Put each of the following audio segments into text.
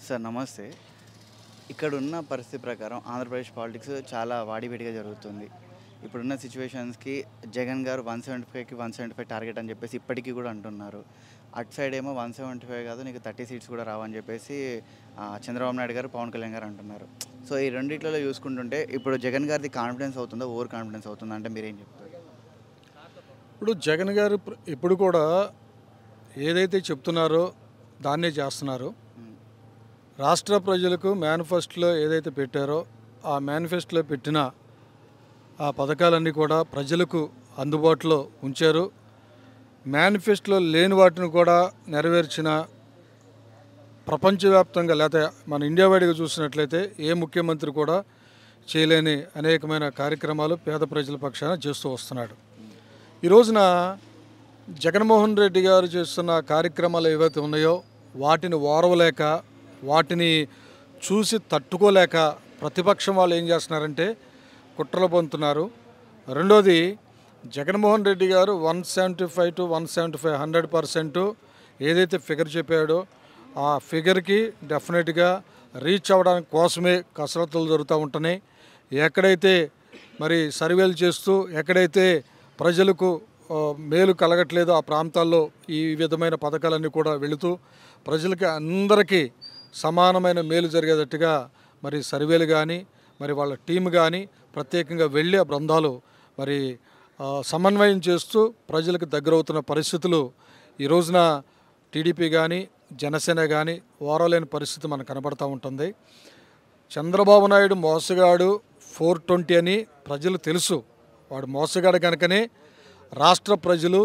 Sir నమస్తే. ఇక్కడున్న పరిస్థితి ప్రకారం ఆంధ్రప్రదేశ్ పాలిటిక్స్ చాలా వాడివేడిగా జరుగుతుంది. ఇప్పుడున్న సిచ్యువేషన్స్‌కి జగన్ గారు 175కి 175 టార్గెట్ అని చెప్పేసి ఇప్పటికీ కూడా అంటున్నారు. అటు సైడ్ ఏమో 175 కాదు నీకు 30 సీట్స్ కూడా రావని చెప్పేసి చంద్రబాబు నాయుడు గారు, పవన్ కళ్యాణ్ గారు అంటున్నారు. సో ఈ రెండిట్లలో చూసుకుంటుంటే ఇప్పుడు జగన్ గారిది కాన్ఫిడెన్స్ అవుతుందా? ఓవర్ కాన్ఫిడెన్స్ అవుతుందా? అంటే మీరేం చెప్తారు? ఇప్పుడు జగన్ గారు ఇప్పుడు కూడా ఏదైతే చెప్తున్నారో దాన్నే చేస్తున్నారు. రాష్ట్ర ప్రజలకు మేనిఫెస్టోలో ఏదైతే పెట్టారో ఆ మేనిఫెస్టోలో పెట్టిన ఆ పథకాలన్నీ కూడా ప్రజలకు అందుబాటులో ఉంచారు. మేనిఫెస్టోలో లేని వాటిని కూడా నెరవేర్చిన ప్రపంచవ్యాప్తంగా లేకపోతే మన ఇండియా వైడ్గా చూసినట్లయితే ఏ ముఖ్యమంత్రి కూడా చేయలేని అనేకమైన కార్యక్రమాలు పేద ప్రజల పక్షాన చేస్తూ వస్తున్నాడు. ఈ రోజున జగన్మోహన్ రెడ్డి గారు చేస్తున్న కార్యక్రమాలు ఏవైతే ఉన్నాయో వాటిని ఓర్వలేక వాటిని చూసి తట్టుకోలేక ప్రతిపక్షం వాళ్ళు ఏం చేస్తున్నారంటే కుట్రలు పొందుతున్నారు. రెండోది జగన్మోహన్ రెడ్డి గారు 175 to 175 100% ఏదైతే ఫిగర్ చెప్పాడో ఆ ఫిగర్కి డెఫినెట్గా రీచ్ అవ్వడానికి కోసమే కసరత్తులు జరుగుతూ ఉంటున్నాయి. ఎక్కడైతే మరి సర్వేలు చేస్తూ ఎక్కడైతే ప్రజలకు మేలు కలగట్లేదో ఆ ప్రాంతాల్లో ఈ విధమైన పథకాలన్నీ కూడా వెళుతూ ప్రజలకి అందరికీ సమానమైన మేలు జరిగేటట్టుగా మరి సర్వేలు కానీ మరి వాళ్ళ టీం కానీ ప్రత్యేకంగా వెళ్ళి ఆ బృందాలు మరి సమన్వయం చేస్తూ ప్రజలకు దగ్గరవుతున్న పరిస్థితులు ఈ రోజున టీడీపీ కానీ జనసేన కానీ ఓరలేని పరిస్థితి మనకు కనబడుతూ ఉంటుంది. చంద్రబాబు నాయుడు మోసగాడు 420 అని ప్రజలు తెలుసు. వాడు మోసగాడు కనుకనే రాష్ట్ర ప్రజలు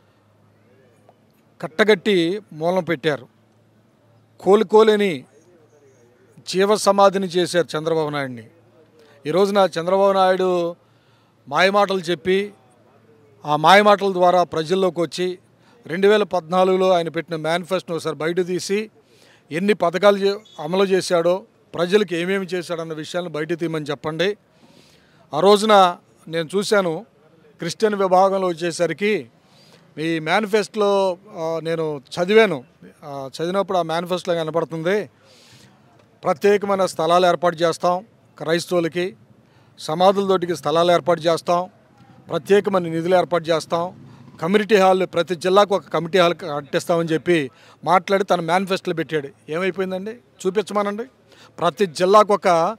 కట్టగట్టి మూలం పెట్టారు. కోలుకోలేని జీవ సమాధిని చేశారు చంద్రబాబు నాయుడిని. ఈ రోజున చంద్రబాబు నాయుడు మాయమాటలు చెప్పి ఆ మాయమాటల ద్వారా ప్రజల్లోకి వచ్చి 2014లో ఆయన పెట్టిన మేనిఫెస్టోను ఒకసారి బయట తీసి ఎన్ని పథకాలు అమలు చేశాడో ప్రజలకు ఏమేమి చేశాడన్న విషయాలను బయట తీయమని చెప్పండి. ఆ రోజున నేను చూశాను క్రిస్టియన్ విభాగంలో వచ్చేసరికి ఈ మేనిఫెస్టోలో నేను చదివినప్పుడు ఆ మేనిఫెస్టోలో కనపడుతుంది ప్రత్యేకమైన స్థలాలు ఏర్పాటు చేస్తాం, క్రైస్తవులకి సమాధులతోటికి స్థలాలు ఏర్పాటు చేస్తాం, ప్రత్యేకమైన నిధులు ఏర్పాటు చేస్తాం, కమ్యూనిటీ హాల్ ప్రతి జిల్లాకు ఒక కమిటీ హాల్ కట్టిస్తామని చెప్పి మాట్లాడి తన మేనిఫెస్టోలో పెట్టాడు. ఏమైపోయిందండి? చూపించమనండి. ప్రతి జిల్లాకు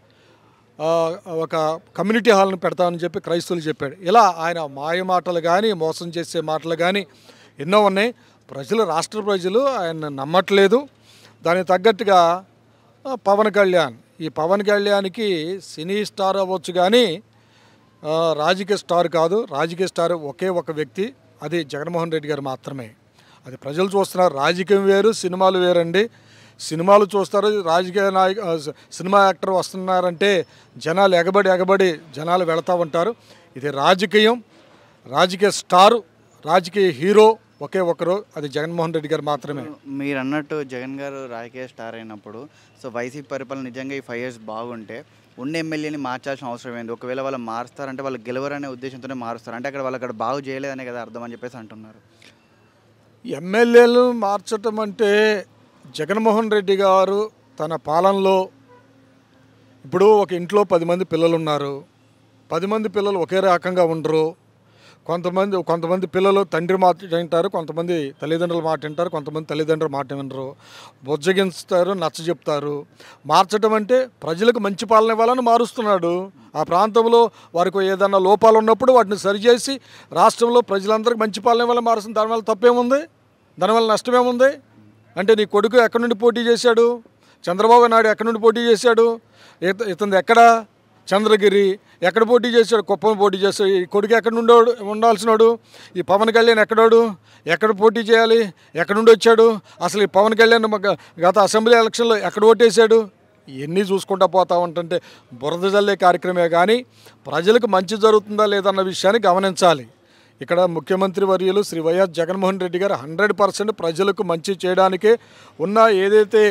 ఒక కమ్యూనిటీ హాల్ని పెడతామని చెప్పి క్రైస్తవులు చెప్పాడు. ఇలా ఆయన మాయ మాటలు కానీ మోసం చేసే మాటలు కానీ ఎన్నో ఉన్నాయి. రాష్ట్ర ప్రజలు ఆయన నమ్మట్లేదు. దానికి తగ్గట్టుగా పవన్ కళ్యాణ్, ఈ పవన్ కళ్యాణ్కి సినీ స్టార్ అవ్వచ్చు కానీ రాజకీయ స్టార్ కాదు. రాజకీయ స్టార్ ఒకే ఒక వ్యక్తి, అది జగన్మోహన్ రెడ్డి గారు మాత్రమే. అది ప్రజలు చూస్తున్నారు. రాజకీయం వేరు, సినిమాలు వేరండి. సినిమాలు చూస్తారు, రాజకీయ సినిమా యాక్టర్ వస్తున్నారంటే జనాలు ఎగబడి జనాలు వెళతా ఉంటారు. ఇది రాజకీయం, రాజకీయ స్టారు, రాజకీయ హీరో ఒకే ఒకరు, అది జగన్మోహన్ రెడ్డి గారు మాత్రమే. మీరు అన్నట్టు జగన్ గారు రాజకీయ స్టార్ అయినప్పుడు సో వైసీపీ పరిపాలన నిజంగా ఈ 5 years బాగుంటే ఉన్న ఎమ్మెల్యేని మార్చాల్సిన అవసరం ఏంది? ఒకవేళ వాళ్ళు మారుస్తారంటే వాళ్ళు గెలవరనే ఉద్దేశంతోనే మారుస్తారు. అంటే వాళ్ళు అక్కడ బాగు చేయలేదనే కదా అర్థం అని చెప్పేసి అంటున్నారు. ఎమ్మెల్యేలు మార్చటం అంటే జగన్మోహన్ రెడ్డి గారు తన పాలనలో ఇప్పుడు ఒక ఇంట్లో 10 మంది పిల్లలు ఉన్నారు. 10 మంది పిల్లలు ఒకే రకంగా ఉండరు. కొంతమంది పిల్లలు తండ్రి మాట వింటారు, కొంతమంది తల్లిదండ్రుల మాట వింటారు, కొంతమంది తల్లిదండ్రుల మాట వినరు. బుజ్జగించుతారు, నచ్చ చెప్తారు. మార్చడం అంటే ప్రజలకు మంచి పాలన ఇవ్వాలని మారుస్తున్నాడు. ఆ ప్రాంతంలో వారికి ఏదైనా లోపాలు ఉన్నప్పుడు వాటిని సరిచేసి రాష్ట్రంలో ప్రజలందరికీ మంచి పాలన ఇవ్వాలని మారుస్తుంది. దానివల్ల తప్పేముంది? దానివల్ల నష్టమేముంది? అంటే నీ కొడుకు ఎక్కడి నుండి పోటీ చేశాడు? చంద్రబాబు నాయుడు ఎక్కడి నుండి పోటీ చేశాడు? ఇతను ఎక్కడ? చంద్రగిరి. ఎక్కడ పోటీ చేశాడు? కుప్పం పోటీ చేశాడు. ఈ కొడుకు ఎక్కడి నుండి ఉండాల్సినాడు? ఈ పవన్ కళ్యాణ్ ఎక్కడాడు? ఎక్కడ పోటీ చేయాలి? ఎక్కడి నుండి వచ్చాడు? అసలు ఈ పవన్ కళ్యాణ్ గత అసెంబ్లీ ఎలక్షన్లో ఎక్కడ ఓటేశాడు? ఇవన్నీ చూసుకుంటా పోతా ఉంటుంటే బురద జల్లే కార్యక్రమే కానీ ప్రజలకు మంచి జరుగుతుందా లేదన్న విషయాన్ని గమనించాలి. ఇక్కడ ముఖ్యమంత్రి వర్యులు శ్రీ వైఎస్ జగన్మోహన్ రెడ్డి గారు 100% ప్రజలకు మంచి చేయడానికే ఉన్న ఏదైతే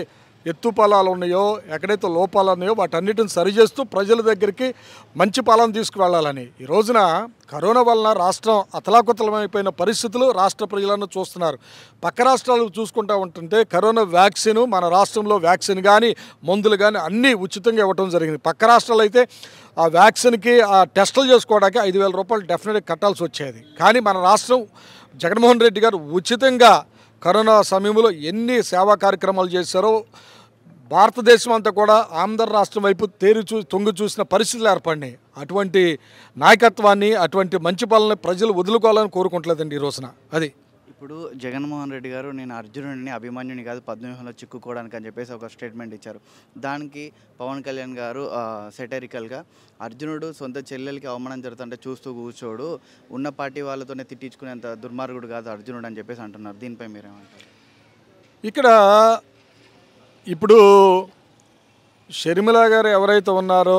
ఎత్తు పొలాలు ఉన్నాయో, ఎక్కడైతే లోపాలు ఉన్నాయో వాటన్నిటిని సరిచేస్తూ ప్రజల దగ్గరికి మంచి పాలన తీసుకువెళ్ళాలని. ఈ రోజున కరోనా వలన రాష్ట్రం అతలాకుతలమైపోయిన పరిస్థితులు రాష్ట్ర ప్రజలను చూస్తున్నారు. పక్క రాష్ట్రాలు చూసుకుంటూ ఉంటుంటే కరోనా వ్యాక్సిన్ మన రాష్ట్రంలో వ్యాక్సిన్ కానీ మందులు కానీ అన్నీ ఉచితంగా ఇవ్వడం జరిగింది. పక్క రాష్ట్రాలు అయితే ఆ వ్యాక్సిన్కి ఆ టెస్టులు చేసుకోవడానికి 5,000 రూపాయలు డెఫినెట్గా కట్టాల్సి వచ్చేది. కానీ మన రాష్ట్రం జగన్మోహన్ రెడ్డి గారు ఉచితంగా కరోనా సమయంలో ఎన్ని సేవా కార్యక్రమాలు చేశారో భారతదేశం అంతా కూడా ఆంధ్ర రాష్ట్రం వైపు తొంగి చూసిన పరిస్థితులు ఏర్పడినాయి. అటువంటి నాయకత్వాన్ని, అటువంటి మంచి పాలన ప్రజలు వదులుకోవాలని కోరుకుంటలేదండి ఈ రోజున. అది ఇప్పుడు జగన్మోహన్ రెడ్డి గారు నేను అర్జునుడిని అభిమన్యుని కాదు పద్మవ్యూహంలో చిక్కుకోవడానికి అని చెప్పేసి ఒక స్టేట్మెంట్ ఇచ్చారు. దానికి పవన్ కళ్యాణ్ గారు సెటరికల్గా అర్జునుడు సొంత చెల్లెలకి అవమానం జరుగుతుంటే చూస్తూ కూర్చోడు, ఉన్న పార్టీ వాళ్ళతోనే తిట్టించుకునేంత దుర్మార్గుడు కాదు అర్జునుడు అని చెప్పేసి అంటున్నారు. దీనిపై మీరేమంటారు? ఇక్కడ ఇప్పుడు షర్మిల గారు ఎవరైతే ఉన్నారో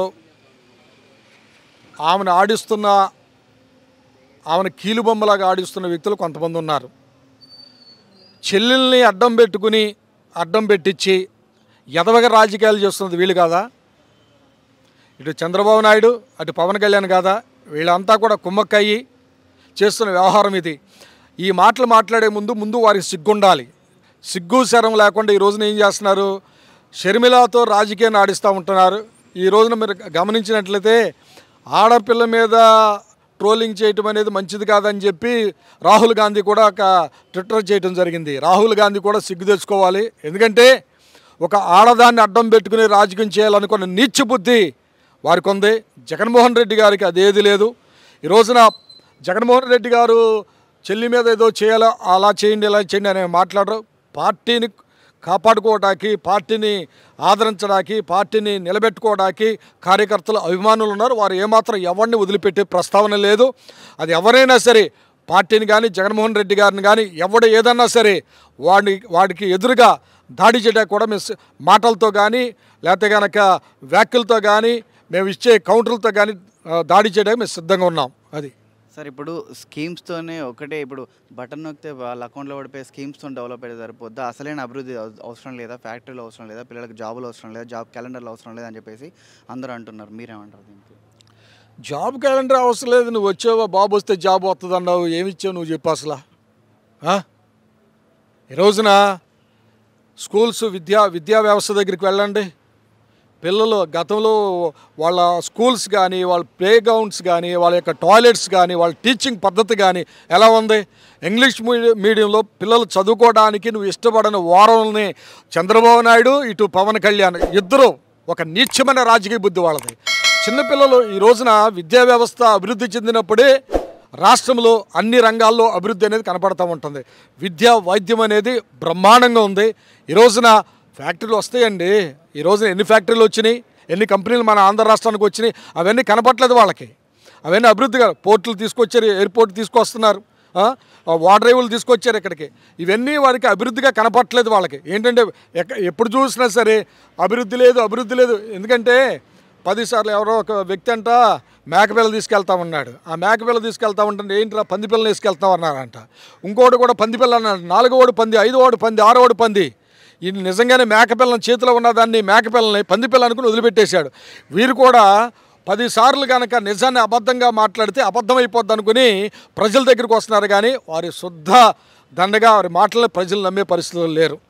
ఆమెను కీలుబొమ్మలాగా ఆడిస్తున్న వ్యక్తులు కొంతమంది ఉన్నారు. చెల్లెల్ని అడ్డం పెట్టించి ఎదవగా రాజకీయాలు చేస్తున్నది వీళ్ళు కాదా? ఇటు చంద్రబాబు నాయుడు, అటు పవన్ కళ్యాణ్ కాదా? వీళ్ళంతా కూడా కుమ్మక్కయ్యి చేస్తున్న వ్యవహారం ఇది. ఈ మాటలు మాట్లాడే ముందు వారికి సిగ్గుండాలి. సిగ్గు శరం లేకుండా ఈ రోజున ఏం చేస్తున్నారు? షర్మిలతో రాజకీయాన్ని ఆడిస్తూ ఉంటున్నారు. ఈ రోజున మీరు గమనించినట్లయితే ఆడపిల్ల మీద ట్రోలింగ్ చేయటం అనేది మంచిది కాదని చెప్పి రాహుల్ గాంధీ కూడా ఒక ట్విట్టర్ చేయడం జరిగింది. రాహుల్ గాంధీ కూడా సిగ్గు తెచ్చుకోవాలి. ఎందుకంటే ఒక ఆడదాన్ని అడ్డం పెట్టుకుని రాజకీయం చేయాలనుకున్న నీచ బుద్ధి వారికి ఉంది. జగన్మోహన్ రెడ్డి గారికి అదేది లేదు. ఈ రోజున జగన్మోహన్ రెడ్డి గారు చెల్లి మీద ఏదో చేయాలో అలా చేయండి ఇలా చేయండి అని మాట్లాడరు. పార్టీని కాపాడుకోవడానికి, పార్టీని ఆదరించడానికి, పార్టీని నిలబెట్టుకోవడానికి కార్యకర్తలు, అభిమానులు ఉన్నారు. వారు ఏమాత్రం ఎవరిని వదిలిపెట్టే ప్రస్తావన లేదు. అది ఎవరైనా సరే పార్టీని కానీ జగన్మోహన్ రెడ్డి గారిని కానీ ఎవడు ఏదన్నా సరే వాడికి ఎదురుగా దాడి చేయడానికి కూడా మేము మాటలతో కానీ లేకపోతే కనుక వ్యాఖ్యలతో కానీ మేము ఇచ్చే కౌంటర్లతో కానీ దాడి చేయడానికి మేము సిద్ధంగా ఉన్నాం. అది సార్ ఇప్పుడు స్కీమ్స్తోనే ఒకటే ఇప్పుడు బటన్ నొక్కితే వాళ్ళ అకౌంట్లో పడిపోయే స్కీమ్స్తో డెవలప్ అయితే సరిపోద్దా? అసలైన అభివృద్ధి అవసరం లేదా? ఫ్యాక్టరీలో అవసరం లేదా? పిల్లలకు జాబులు అవసరం లేదా? జాబ్ క్యాలెండర్లు అవసరం లేదా అని చెప్పేసి అందరూ అంటున్నారు. మీరేమంటారు దీనికి? జాబ్ క్యాలెండర్ అవసరం లేదు. నువ్వు వచ్చావా బాబు వస్తే జాబ్ వస్తుంది అన్నావు, ఏమి ఇచ్చావు నువ్వు చెప్పు అసలు? ఈ రోజున స్కూల్స్ విద్యా వ్యవస్థ దగ్గరికి వెళ్ళండి. పిల్లలు గతంలో వాళ్ళ స్కూల్స్ కానీ, వాళ్ళ ప్లే గ్రౌండ్స్ కానీ, వాళ్ళ యొక్క టాయిలెట్స్ కానీ, వాళ్ళ టీచింగ్ పద్ధతి కానీ ఎలా ఉంది? ఇంగ్లీష్ మీడియంలో పిల్లలు చదువుకోవడానికి నువ్వు ఇష్టపడని వారంని చంద్రబాబు నాయుడు, ఇటు పవన్ కళ్యాణ్ ఇద్దరు ఒక నీచమైన రాజకీయ బుద్ధి వాళ్ళది. చిన్నపిల్లలు ఈ రోజున విద్యా వ్యవస్థ అభివృద్ధి చెందినప్పుడే రాష్ట్రంలో అన్ని రంగాల్లో అభివృద్ధి అనేది కనపడుతూ ఉంటుంది. విద్య, వైద్యం అనేది బ్రహ్మాండంగా ఉంది. ఈ రోజున ఫ్యాక్టరీలు వస్తాయండి. ఈ రోజున ఎన్ని ఫ్యాక్టరీలు వచ్చినాయి, ఎన్ని కంపెనీలు మన ఆంధ్ర రాష్ట్రానికి వచ్చినాయి, అవన్నీ కనపట్లేదు వాళ్ళకి. అవన్నీ అభివృద్ధిగా పోర్టులు తీసుకొచ్చారు, ఎయిర్పోర్ట్ తీసుకొస్తున్నారు, వాటర్ రైవులు తీసుకొచ్చారు ఇక్కడికి. ఇవన్నీ వారికి అభివృద్ధిగా కనపట్లేదు వాళ్ళకి. ఏంటంటే ఎప్పుడు చూసినా సరే అభివృద్ధి లేదు. ఎందుకంటే 10 సార్లు ఎవరో ఒక వ్యక్తి అంట మేకపిల్లలు తీసుకెళ్తామన్నాడు. ఆ మేకపిల్లలు తీసుకెళ్తా ఉంటే ఏంటి పంది పిల్లలు తీసుకెళ్తామన్నారంట. ఇంకోటి కూడా పంది పిల్ల అన్నాడు. 4వ పంది, 5వ పంది, 6వ పంది. ఈ నిజంగానే మేకపిల్లని చేతిలో ఉన్నదాన్ని మేకపిల్లని పందిపిల్ల అనుకుని వదిలిపెట్టేశాడు. వీరు కూడా 10 సార్లు కనుక నిజాన్ని అబద్ధంగా మాట్లాడితే అబద్ధమైపోద్ది అనుకుని ప్రజల దగ్గరికి వస్తున్నారు. కానీ వారి శుద్ధ దండగా వారి మాటలను ప్రజలు నమ్మే పరిస్థితులు లేరు.